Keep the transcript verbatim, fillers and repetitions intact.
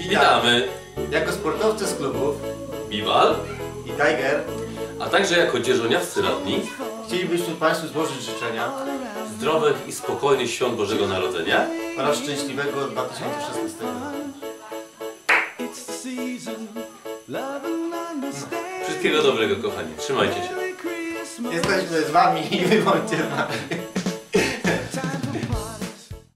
Witamy! Jako sportowcy z klubów Biwal i Tiger a także jako dzierżoniowscy radni chcielibyśmy Państwu złożyć życzenia zdrowych i spokojnych świąt Bożego Narodzenia oraz szczęśliwego dwa tysiące szesnastego roku. Wszystkiego dobrego, kochani. Trzymajcie się. Jesteśmy z Wami i wy bądźcie z nami.